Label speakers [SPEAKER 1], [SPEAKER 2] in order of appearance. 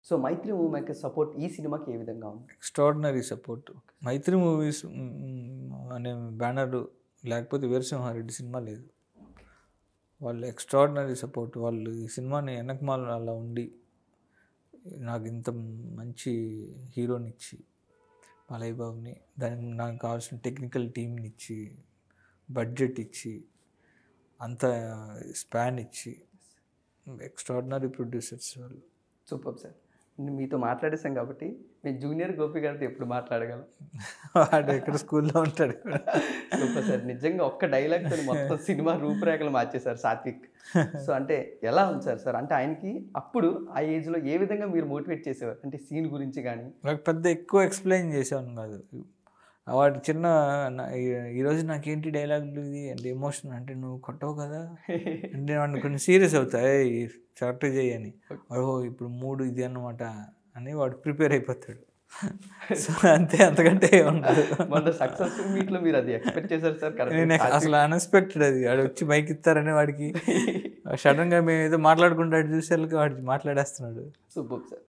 [SPEAKER 1] So 'Mythri movie makers' support ఈ సినిమాకి ఏ విధంగా ఉంది?
[SPEAKER 2] Extraordinary support. 'మైత్రి మూవీస్' అనే బ్యానర్ లేకపోతే 'వీరసింహారెడ్డి' సినిమా లేదు. వాళ్ళు ఎక్స్ట్రాడినరీ సపోర్ట్. వాళ్ళు ఈ సినిమాని వెనకమాల అలా ఉండి నాకు ఇంత మంచి హీరోని ఇచ్చి, మలయ్ బాబుని, దానికి నాకు కావాల్సిన టెక్నికల్ టీంని ఇచ్చి, బడ్జెట్ ఇచ్చి, అంత స్పాన్ ఇచ్చి, ఎక్స్ట్రాడినరీ ప్రొడ్యూసర్స్ వాళ్ళు.
[SPEAKER 1] Super sir. మీతో మాట్లాడేసాం కాబట్టి మేము జూనియర్ గోపి గారితో ఎప్పుడు మాట్లాడగలం?
[SPEAKER 2] వాడు ఎక్కడ స్కూల్లో ఉంటాడు.
[SPEAKER 1] Super sir. నిజంగా ఒక్క డైలాగ్తో మొత్తం సినిమా రూపురేఖలు మార్చేశారు సాత్విక్. సో అంటే ఎలా ఉంచారు సార్? అంటే ఆయనకి అప్పుడు ఆ ఏజ్లో ఏ విధంగా మీరు మోటివేట్ చేసేవారు? అంటే సీన్ గురించి కానీ?
[SPEAKER 2] నాకు పెద్ద ఎక్కువ ఎక్స్ప్లెయిన్ చేసాను కాదు. వాడు చిన్న ఈరోజు నాకేంటి డైలాగులు ఇది అంటే ఎమోషన్ అంటే నువ్వు కొట్టవు కదా అంటే వాడిని కొన్ని సీరియస్ అవుతాయి కరెక్ట్ చేయని. ఓహో ఇప్పుడు మూడు ఇది అన్నమాట అని వాడు ప్రిపేర్ అయిపోతాడు. సో అంతే, అంతకంటే ఉండదు.
[SPEAKER 1] మన సక్సెస్ఫుల్ మీట్లో మీరు అది ఎక్స్పెక్ట్ చేశారు సార్?
[SPEAKER 2] నేను అసలు అన్ఎక్స్పెక్టెడ్ అది. వాడు వచ్చి బైక్ ఇస్తారని వాడికి సడన్గా మేము ఏదో మాట్లాడుకుంటాడు చూసేళ్ళకి వాడికి మాట్లాడేస్తున్నాడు.
[SPEAKER 1] Super sir.